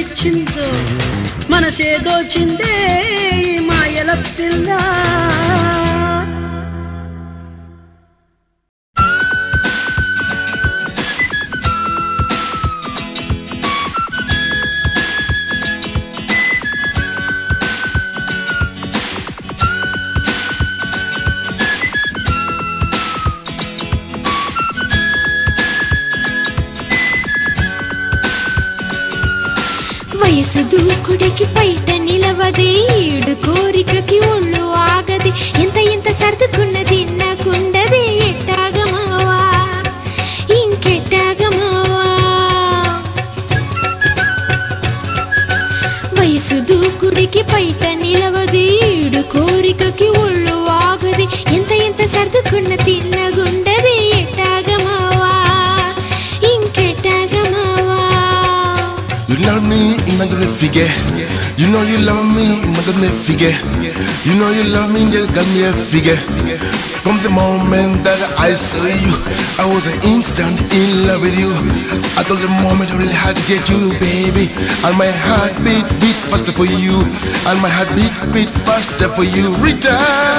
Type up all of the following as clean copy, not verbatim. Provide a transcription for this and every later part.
మనసిచ్చిందో మనసే దోచిందే ఈ మాయల పిల్ల వయసు దూకుడికి బయట నిలవదే ఈడు కోరికకి ఒళ్ళు ఆగది ఎంత ఎంత సర్దుకున్నది నాకుండదే ఎట్టాగమావా ఇంకెట్టాగమావా వయసు దూకుడికి బయట నిలవదే ఈడు కోరికకి ఒళ్ళు ఆగది ఎంత ఎంత సర్దుకున్న తిన్నగుండదే ఎట్టాగమావా ఇంకెట్టాగమావా You love me, I'm not gonna forget. You know you love me, I'm not gonna forget. You know you love me, you got me a figure. From the moment that I saw you, I was an instant in love with you. I thought the moment I really had to get you, baby. And my heart beat faster for you. And my heart beat faster for you. Rita.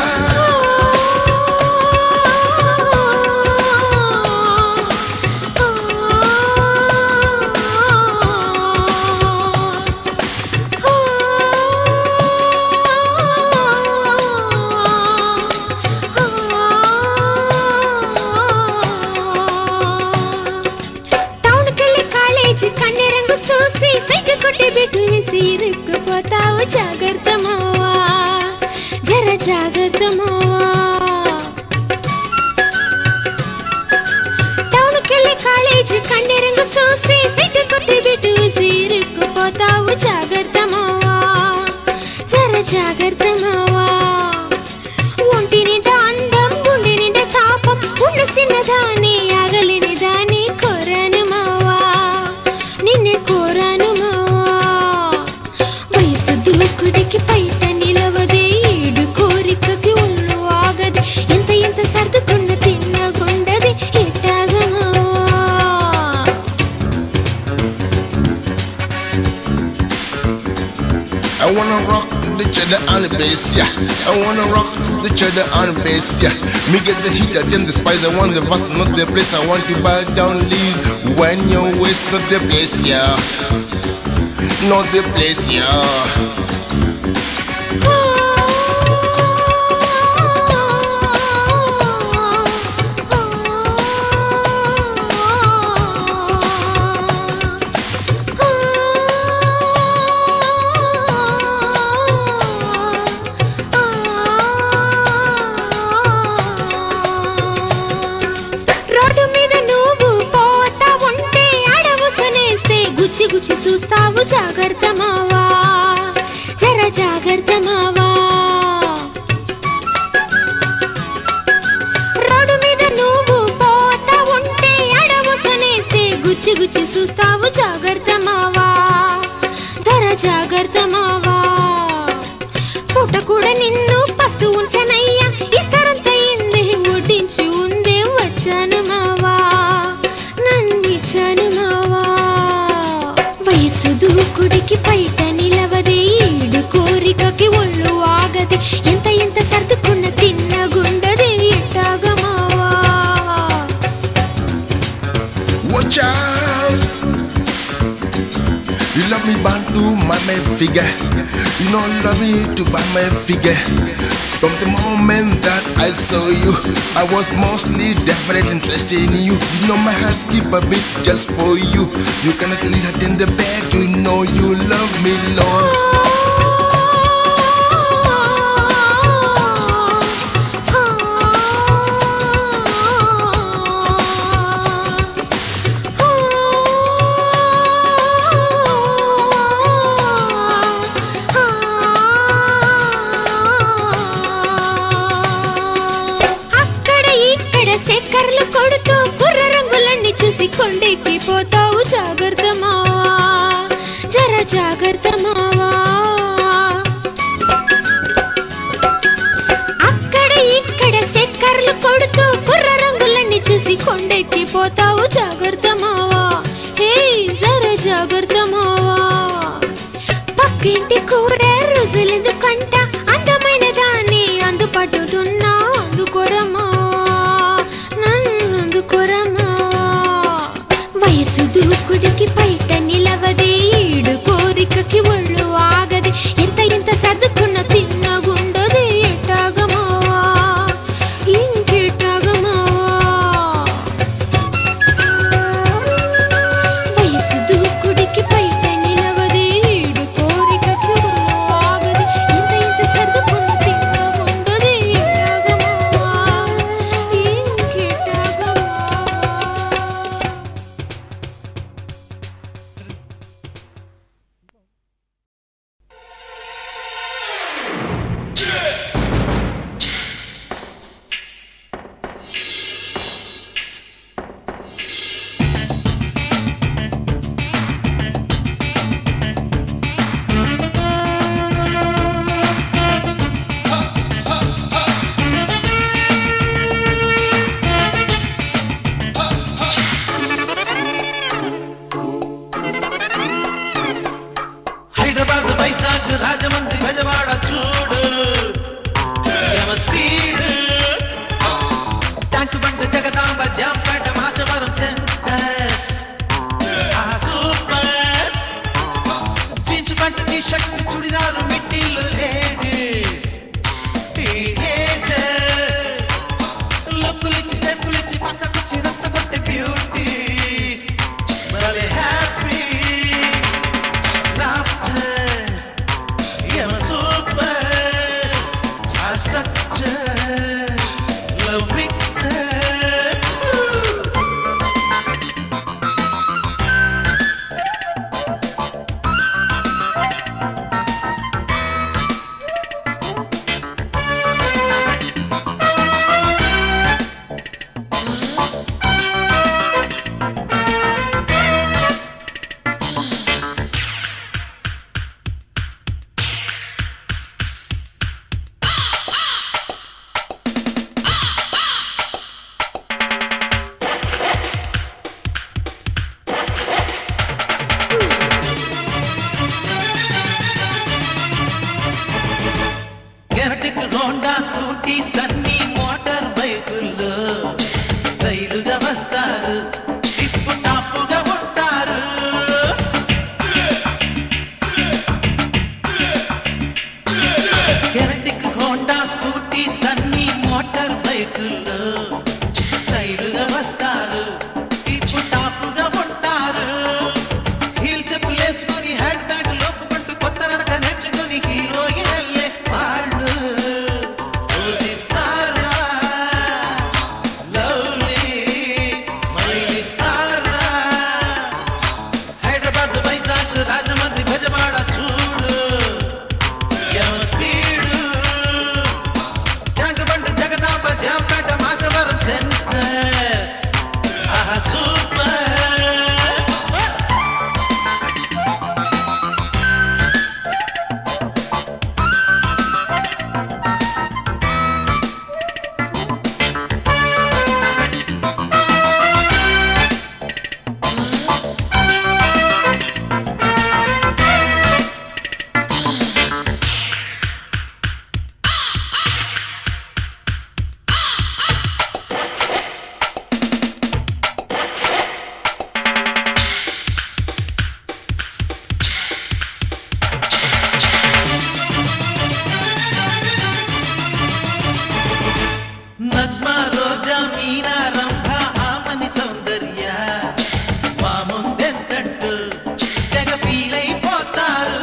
I wanna rock the cheddar on the bass, yeah. I wanna rock the cheddar on the bass, yeah. Me get the heat, then the spice. I want the vast, not the place. I want to bow down, leave when your waist, not the place, yeah. Not the place, yeah. గుచ్చి చూస్తావు జాగ్రత్త మావా జర జాగ్రత్త మావా road మీద నువ్వు పోతా ఉంటే అడవుసనేస్తే గుచ్చి గుచ్చి చూస్తావు జాగ్రత్త మావా జర జాగ్రత్త మావా పూట కూడా నిన్ను పస్తు ఉంచనయ్యా ఇస్తారంత ఇందే ఒడ్డించి ఉందే వచ్చాను మావా నన్నిచ్చాను మావా వయసు దూకుడికి బయట నిలవదే ఈడు కోరికకి ఒళ్ళు ఆగది ఎంత ఎంత సర్దుకున్న తిన్నగుండదే ఎట్టాగమావా Watch out! You love me bantu my figure. You know love me to buy my figure. From the moment that I saw you, I was mostly definitely interested in you. You know my heart skip a beat just for you. You can at least attend the back. You know you love me, Lord. కొండెక్కి పోతావు జాగ్రత్త మావా జర జాగ్రత్త మావా అక్కడ ఇక్కడ సెక్కర్లు కొడుతూ కుర్ర రంగులన్నీ చూసి కొండెక్కి పోతావు జాగ్రత్త మావా హే జర జాగ్రత్త మావా ఒక్కింటి కూర రుజులెందుకంట అందమైన దాన్ని అందుపట్టుతున్నా అందుకొరమా నన్ను అందుకొరమా వయసు దూకుడికి బయట నిలవదే ఈడు కోరికకి ఒళ్ళు ఆగది ఎంత ఎంత సర్దుకున్న తిన్నగుండది ఎట్టాగమా ఇంకెట్టాగమా వయసు దూకుడికి బయట నిలవదే ఈడు కోరికకి ఒళ్ళు ఆగది ఎంత ఎంత సర్దుకున్న తిన్నగుండది ఎట్టాగమా ఇంకెట్టాగమా హైదరాబాద్ వైజాగ్ రాజమండ్రి బెజవాడ చూడు యమ speed tank bund Jagadamba Jampeta Machavaram centres supers jeans pant T shirt churidar మిట్టీలు లేడీస్ టీనేజర్స్ లుక్కులిచ్చి టెంపులిచ్చి పక్కకొచ్చి రచ్చగొట్టే బ్యూటీస్ భలే happy laughters, you're super, our structure, love Victor. Electric Honda Scooty Sunny motor బైకుల్లో స్టైలుగా వస్తారు టిప్పు టాపుగా ఉంటారు electric Honda Scooty Sunny motor బైకుల్లో స్టైలుగా వస్తారు టిప్పు టాపుగా ఉంటారు హీల్ చెప్పులు వేసుకొని హ్యాండ్ బ్యాగ్ లోపుకుంటూ కొత్త నడక నేర్చుకొని హీరోయిన్ అయ్యే వాళ్ళు ఊరిస్తారా లవ్లీ స్మైల్ ఇస్తారా హైదరాబాద్ వైజాగ్ రాజమండ్రి బెజవాడ చూడు యమ speed tank bund Jagadamba Jampeta Machavaram centres super Nagma Roja Meena Rambha Aamani Soundarya మా ముందెంతంటూ తెగ ఫీల్ అయిపోతారు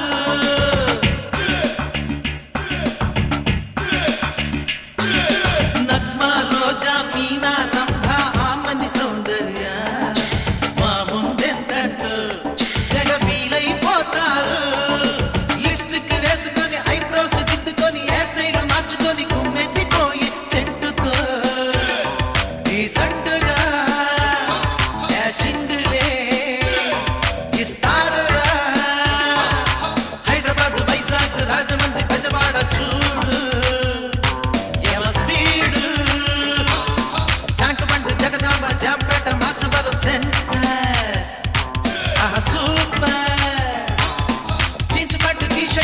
నగ్మా రోజా మీనా రంభ ఆమని సౌందర్య మా ముందెంతంటూ తెగ ఫీల్ అయిపోతారు లిప్స్టిక్ వేసుకొని ఐబ్రోస్ దిద్దుకొని హెయిర్ స్టైల్ మార్చుకొని కుమ్మెత్తిపోయి సెంటుతో ఈ సండుగా యాషిండులే ఇస్తారురా హైదరాబాద్ వైజాగ్ రాజమండ్రి బెజవాడ చూడు యమ speed tank bund Jagadamba Jampeta Machavaram centres super jeans pant T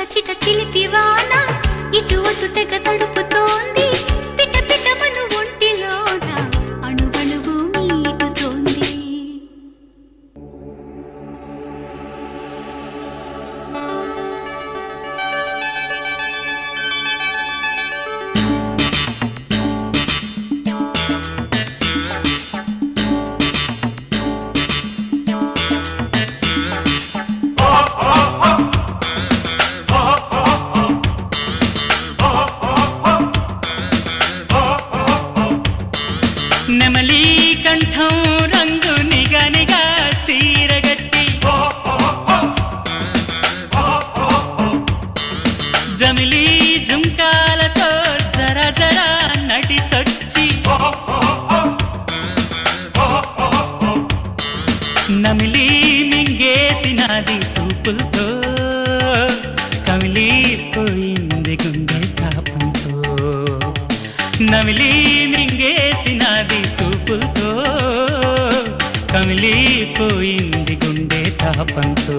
చిట చిలిపివాన ఇటు అటు తెగ తడుపుతోంది పిట పిట మను ఒంటిలోన అణువణువు మీటుతోంది. నెమలి కంఠం రంగు నిగనిగా సీరగట్టి జమిలి జుంకాలతో జర జర నటిసొచ్చి నమిలి మింగేసినది సూపులతో కమిలిపోయింది గుండె తాపంతో నమిలి మింగేసినది సూపులతో కమిలిపోయింది గుండె తాపంతో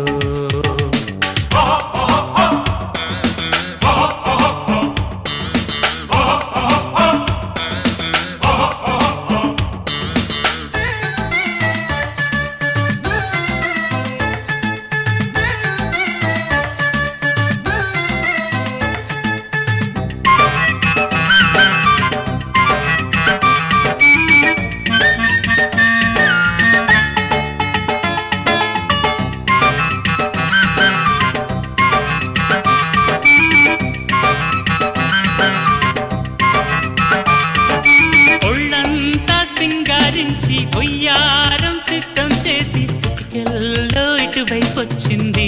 ఒయ్యారం సిద్ధం చేసి సిటికెల్లో ఇటువైపొచ్చింది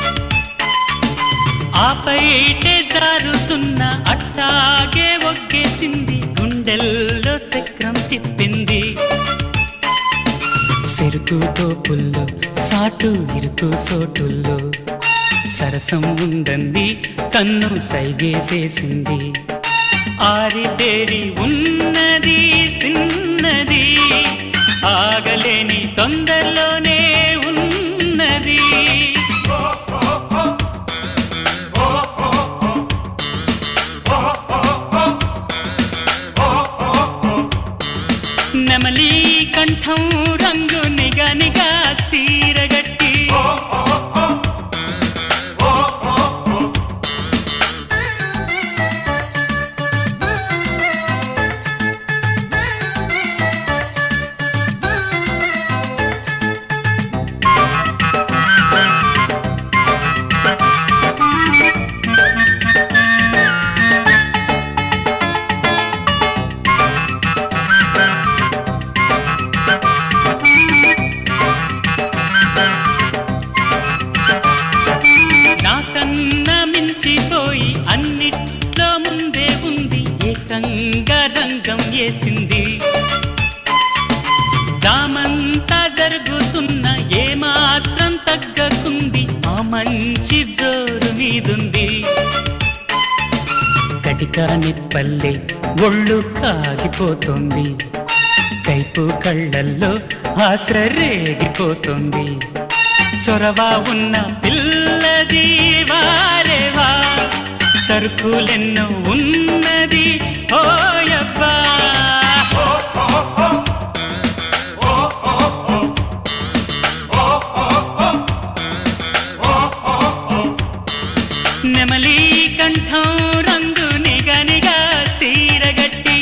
ఆపైటే జారుతున్న అట్టాగే ఒగ్గేసింది గుండెల్లో చక్రం తిప్పింది సెరుకు తోపుల్లో సాటు ఇరుకు సోటుల్లో సరసం ఉందంది కన్ను సైగేసేసింది ఆరితేరి ఉన్నది సిన్నది ఆగలేని తొందరలోనే ఉన్నది నెమలి కంఠం రంగు నిగనిగా సీరగట్టి అన్నిట్లో ముందే ఉంది ఏకంగా రంగం వేసింది జామంతా జరుగుతున్న ఏమాత్రం తగ్గకుంది ఆ మంచి జోరు మీదుంది కటికా నిప్పల్లే ఒళ్ళు కాగిపోతుంది కైపు కళ్ళల్లో ఆశ రేగిపోతుంది చొరవ ఉన్న పిల్లది వారేవా సరుకులెన్నో ఉన్నది ఓయబ్బా నెమలి కంఠం రంగు నిగనిగా తీరగట్టి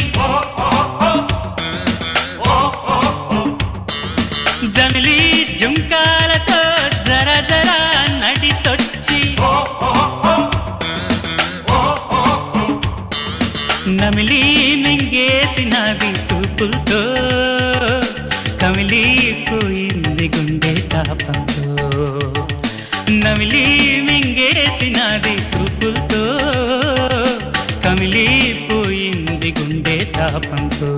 జమిలి జుంకాలతో జర జర నడిసొచ్చి నమిలి మింగేసినది సూపులతో కమిలిపోయింది గుండె తాపంతో నమిలి మింగేసినది సూపులతో కమిలిపోయింది గుండె తాపంతో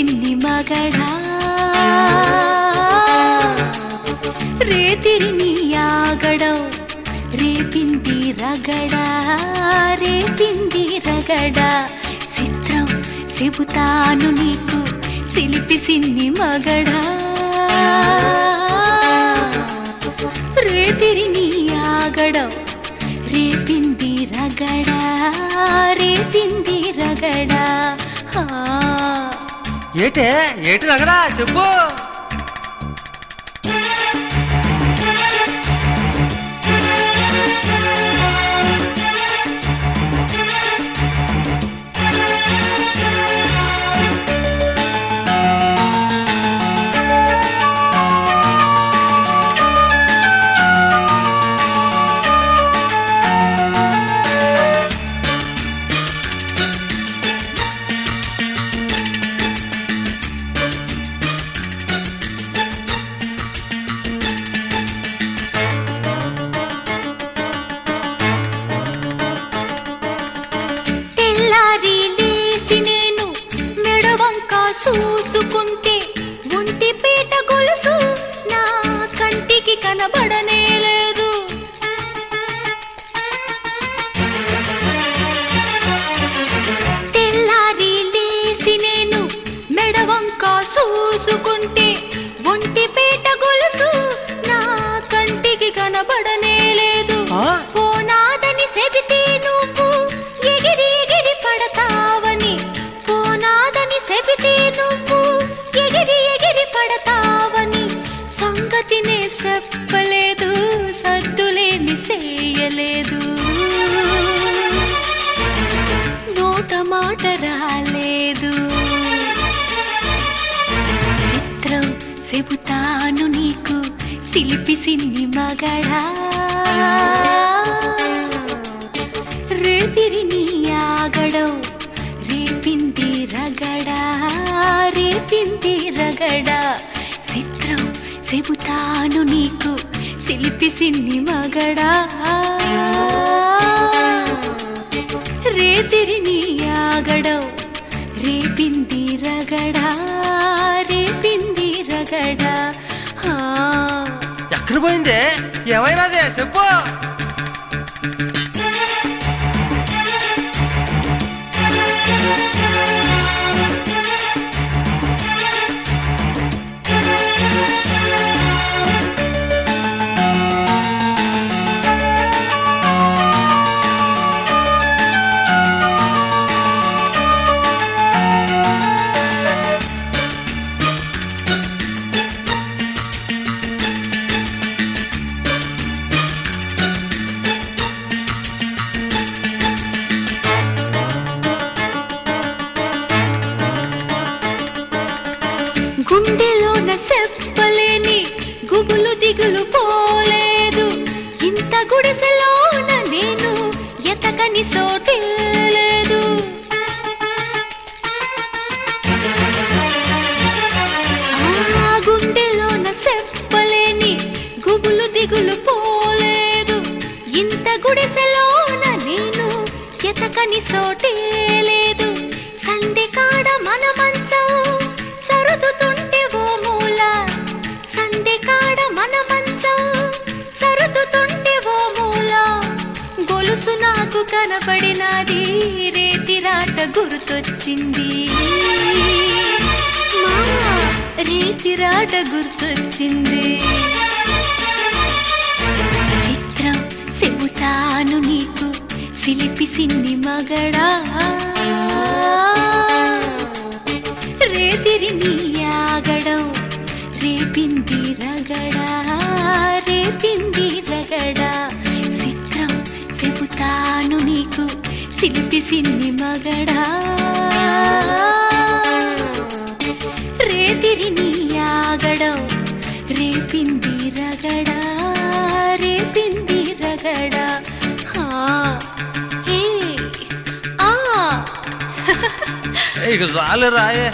సిన్ని మగడా రేతిరిని ఆగడం రేపింది రగడా రేపింది రగడా చిత్రం చెబుతాను నీకు సిలిపి సిన్ని మగడా రేతిరిని ఆగడం రేపింది రగడా రేపింది రగడా ఏటే ఏటి రగడా చెప్పు చూసుకుంటే ఒంటిపేట గొలుసు నా కంటికి కనబడనే లేదు తెల్లారి లేసి నేను మెడవంక చూసుకుంటే ఒంటిపేట గొలుసు నా కంటికి కనబడనే లేదు పోనాదని చెబితే నువ్వు ఎగిరి ఎగిరి పడతావని పోనాదని చెబితే నువ్వు ఎగిరి ఎగిరి పడతావని సంగతినే చెప్పలేదు సద్దులేమి చేయలేదు నోట మాట రాలేదు చిత్రం చెబుతాను నీకు సిలిపి సిన్ని మగడా రేతిరిని ఆగడం రేపింది రగడా రేపింది రగడా చిత్రం చెబుతాను నీకు సిలిపి సిన్ని మగడా రేతిరిని ఆగడం రేపింది రగడా రేపింది రగడా ఎక్కడ పోయిందే ఏమైనాదే చెప్పు గుండెలోన చెప్పలేని గుబులు దిగులు పోలేదు ఇంత గుడిసెలోన నేను ఎతకని సోటే లేదు గుండెలోన చెప్పలేని గుబులు దిగులు పోలేదు ఇంత గుడిసెలోన నేను ఎతకని సోటే లేదు సందె కాడ మన మంచం సరుదుతుంటే ఓ మూల సందె కాడ మన మంచం సరుదుతుంటే ఓ మూల గొలుసు నాకు కనబడినది రేతిరాట గుర్తొచ్చింది మా రేతిరాట గుర్తొచ్చింది చిత్రం చెబుతాను నీకు సిలిపి సిన్ని మగడా రేతిరిని ఆగడం రేపింది రగడా రేపింది రగడా చిత్రం చెబుతాను నీకు సిలిపి సిన్ని మగడా రేతిరిని ఆగడం రేపింది రగడా రేపింది రగడా ఇక చాలు రాయే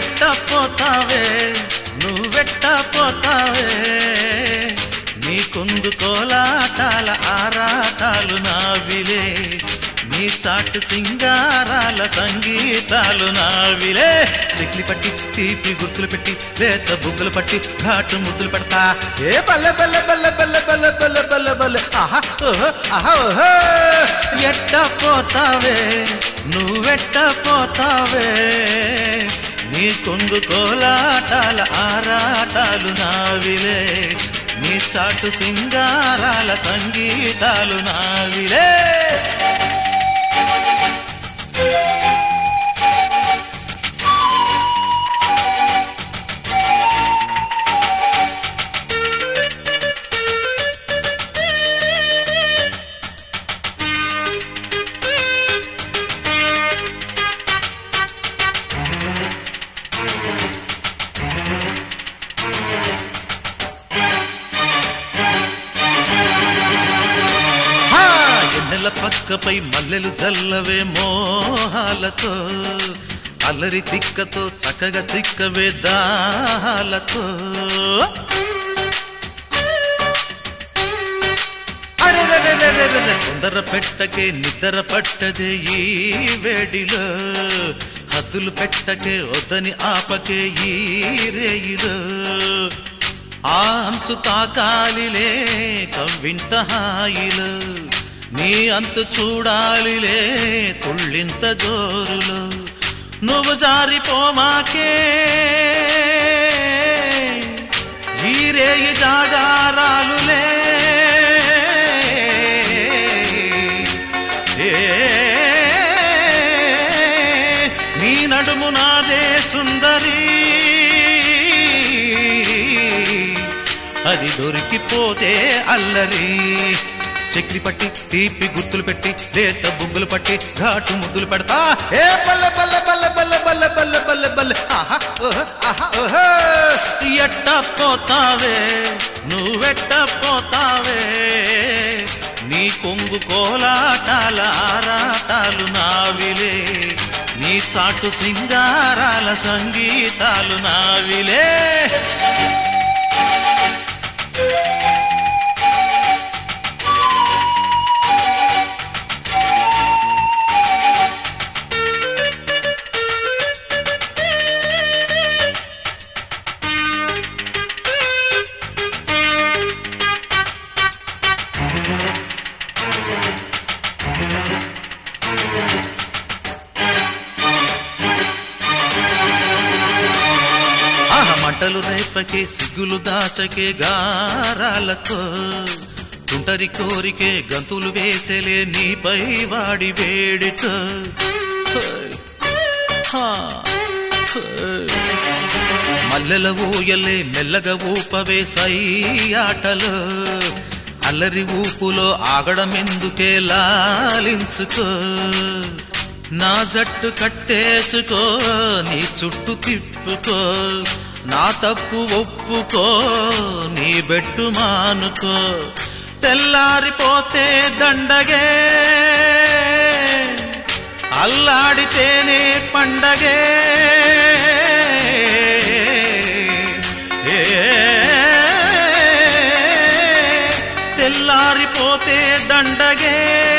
ఎట్ట పోతావే నువ్వెట్ట పోతావే నీ కొంగు కోలాటాల ఆరాటాలు నావిలే నీ చాటు సింగారాల సంగీతాలు నావిలే చెక్లి పట్టి తీపి గుర్తులు పెట్టి లేత బుగ్గలు పట్టి ఘాటు ముద్దులు పెడతా ఏ బల్ల బల్ల బల్ల బల్ల బల్ల బల్ల బల్ల బల్ల ఆహా ఓహో ఆహా ఓహో ఎట్ట పోతావే నువ్వెట్ట పోతావే నీ కొంగు కోలాటాల ఆరాటాలు నావిలే నీ చాటు సింగారాల సంగీతాలు నావిలే పక్కపై మల్లెలు జల్లవే మోహాలతో అల్లరి తిక్కతో చక్కగా తిక్కవే దాహాలతో తొందర పెట్టకే నిద్ర పట్టదే ఈ వేడిలో హద్దులు పెట్టకే వద్దని ఆపకే ఈ రేయిలో ఆ అంచు తాకాలిలే కవ్వింత హాయిలో నీ అంతు చూడాలిలే తుళ్ళింత జోరులో నువ్వు జారిపోమాకే ఈ రేయి జాగారాలులే నీ నడుము నాదే సుందరి అది దొరికిపోతే అల్లరి చక్రి పట్టి తీపి గుర్తులు పెట్టి లేత బుగ్గులు పట్టి ఘాటు ముద్దులు పెడతా ఏ బల్ల బల్ల బల్ల బల్ల బల్ల బల్ల బల్ల బల్ల ఆహా ఓహో ఆహా ఓహో ఎట్ట పోతావే నువ్వెట్ట పోతావే నీ కొంగు కోలాటాల ఆరాటాలు నావిలే నీ చాటు సింగారాల సంగీతాలు నావిలే మంటలు రేపకే సిగ్గులు దాచకే గారాలతో తుంటరి కోరికే గంతులు వేసేలే నీపై వాడి వేడితో మల్లెల ఊయలే మెల్లగా ఊపవే సై ఆటలో అల్లరి ఊపులో ఆగడమెందుకే లాలించుకో నా జట్టు కట్టేసుకో నీ చుట్టూ తిప్పుకో నా తప్పు ఒప్పుకో నీ బెట్టు మానుకో తెల్లారిపోతే దండగే అల్లాడితేనే పండగే తెల్లారిపోతే దండగే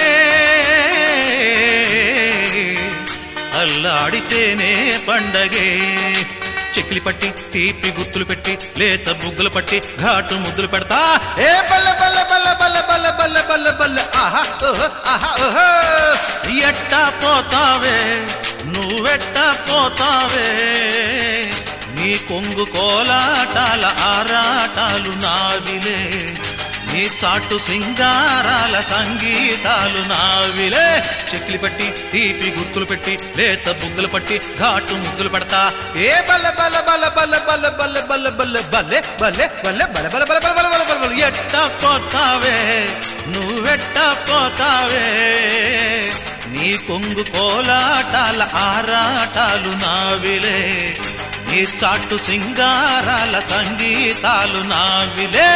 అల్లాడితేనే పండగే చెక్లి పట్టి తీపి గుర్తులు పెట్టి లేత బుగ్గులు పట్టి ఘాటు ముద్దులు పెడతా ఏ బల్ల బల్ల బల్ల బల్ల బల్ల బల్ల బల్ల బల్ల ఆహా ఓహో ఆహా ఓహో ఎట్ట పోతావే నువ్వెట్ట పోతావే నీ కొంగు కోలాటాల ఆరాటాలు నావిలే నీ చాటు సింగారాల సంగీతాలు నావిలే చెక్లి పట్టి తీపి గుర్తులు పెట్టి లేత బుగ్గులు పట్టి ఘాటు ముద్దులు పెడతా ఏ బల్ల బల్ల బల్ల బల్ల బల్ల బల్ల బల్ల బల్ల బల్లే బల్లే బల్లె బల్ల బల్ల బల్ల బల్ల బల్ల బల్ల బల్ల ఎట్ట పోతావే నువ్వెట్ట పోతావే నీ కొంగు కోలాటాల ఆరాటాలు నావిలే నీ చాటు సింగారాల సంగీతాలు నావిలే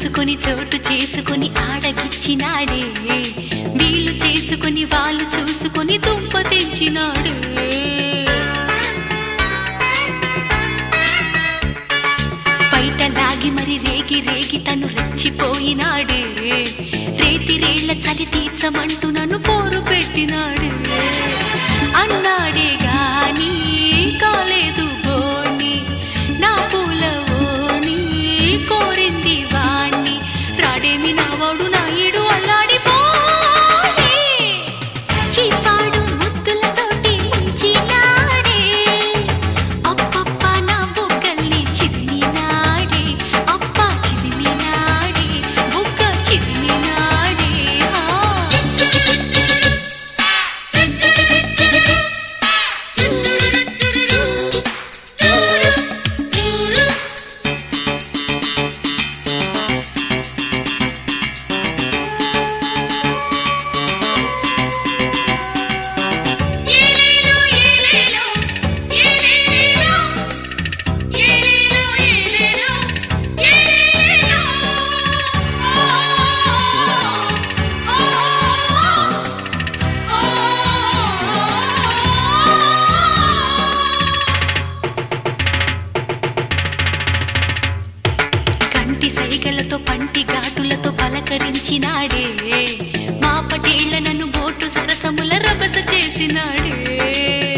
చూసుకొని చోటు చేసుకొని ఆడగిచ్చినాడే వీళ్ళు చేసుకొని వాళ్ళు చూసుకొని దుంప తెచ్చినాడే బయట లాగి మరి రేగి రేగి తను రెచ్చిపోయినాడే రేతి రేళ్ల చలి తీర్చమంటూ నన్ను పోరు పెట్టినాడే అన్నాడే గాని కాలేదు బోణి నా పూల ఓణి కోరింది వాణ్ణి రాడేమి నావాడు నాయుడు అల్లాడిపోయి చీపాడు ముద్దులతోటి చిన్నాడే అప్పప్ప నా బుగ్గల్ని చిదిమినాడే అప్ప చిదిమినాడే బుగ్గ చిదిమినాడే కంటి సైగలతో పంటి ఘాటులతో పలకరించినాడే మా పటేళ్ల నన్ను బోటు సరసముల రభస చేసినాడే